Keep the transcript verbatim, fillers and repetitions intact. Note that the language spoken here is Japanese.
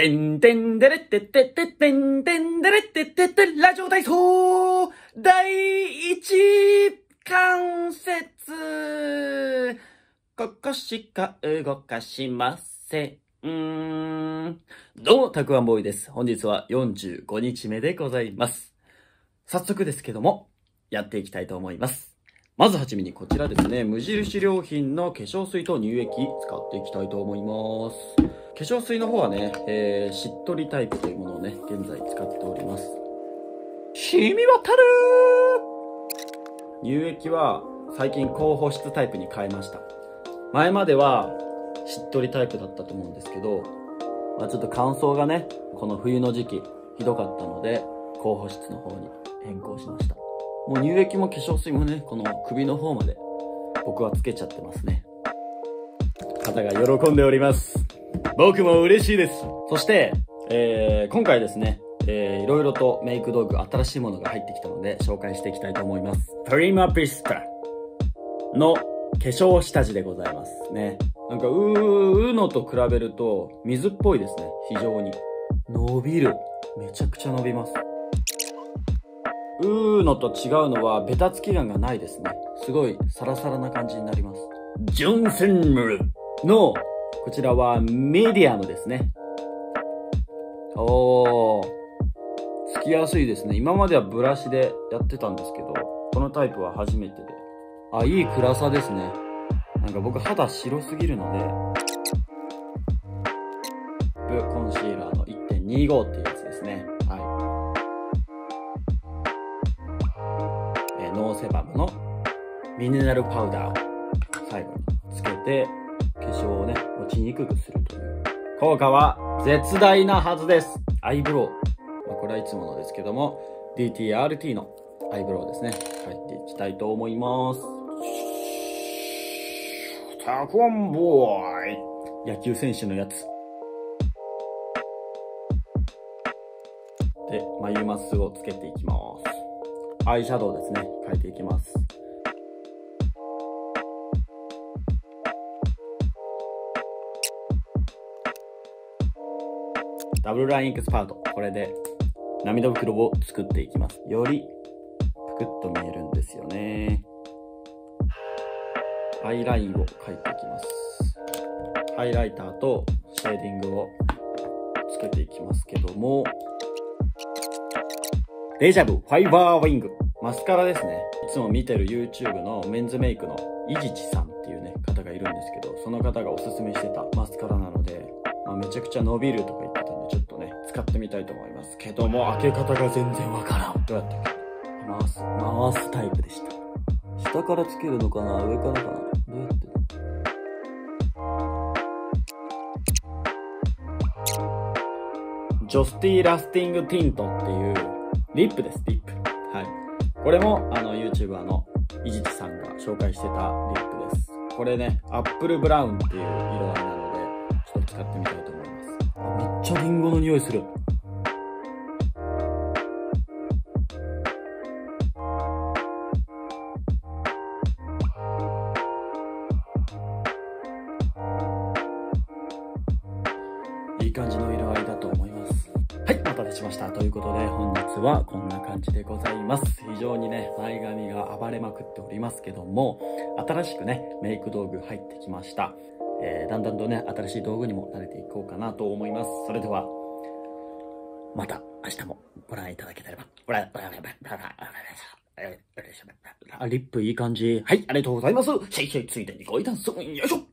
てんてんでれってってってってんてんでれってってってラジオ体操第一関節ここしか動かしません。うーん。どうも、たくあんボーイです。本日はよんじゅうごにちめでございます。早速ですけども、やっていきたいと思います。まずはじめにこちらですね、無印良品の化粧水と乳液使っていきたいと思います。化粧水の方はね、えー、しっとりタイプというものをね、現在使っております。染み渡るー。乳液は最近高保湿タイプに変えました。前まではしっとりタイプだったと思うんですけど、まあ、ちょっと乾燥がね、この冬の時期ひどかったので、高保湿の方に変更しました。もう乳液も化粧水もね、この首の方まで僕はつけちゃってますね。方が喜んでおります。僕も嬉しいです。そして、えー、今回ですね、えー、いろいろとメイク道具、新しいものが入ってきたので紹介していきたいと思います。プリマピスタの化粧下地でございますね。なんかうー、うのと比べると水っぽいですね。非常に伸びる。めちゃくちゃ伸びます。うーのと違うのはベタつき感がないですね。すごいサラサラな感じになります。ジョンソンムルのこちらはメディアムですね。おー、つきやすいですね。今まではブラシでやってたんですけど、このタイプは初めてで、あ、いい暗さですね。なんか僕肌白すぎるので、ブコンシーラーの いってんにご っていうやつですね。はい。えー、ノーセバムのミネラルパウダーを最後につけて、化粧をね、落ちにくくするという効果は絶大なはずです。アイブロウ。まあ、これはいつものですけども、ディーティーアールティー のアイブロウですね。描いていきたいと思います。たくあんボーイ。野球選手のやつ。で、眉マスをつけていきます。アイシャドウですね。描いていきます。ダブルラインエクスパート。これで涙袋を作っていきます。よりぷくっと見えるんですよね。アイラインを描いていきます。ハイライターとシェーディングをつけていきますけども、デジャブファイバーウィング。マスカラですね。いつも見てる YouTube のメンズメイクのいじちさんっていうね、方がいるんですけど、その方がおすすめしてたマスカラなので、まあ、めちゃくちゃ伸びるとか言ってたんで、ちょっとね、使ってみたいと思いますけども、開け方が全然わからん。どうやって開ける？回す、回すタイプでした。下からつけるのかな？上からかな？どうやって？ジョスティーラスティングティントっていうリップです、リップ。はい。これも、あの、YouTuber のいじちさんが紹介してたリップです。これね、アップルブラウンっていう色合いなので、ちょっと使ってみたいと思います。あ、めっちゃリンゴの匂いする。いい感じの色合いだと思います。はい、お待たせしました。ということで、本日はこんな感じでございます。非常にね、前髪が暴れまくっておりますけども、新しくね、メイク道具入ってきました。えー、だんだんとね、新しい道具にも慣れていこうかなと思います。それでは、また明日もご覧いただけたらば。リップいい感じ。はい、ありがとうございます。シェイシェイついでにごいたんす。よいしょ。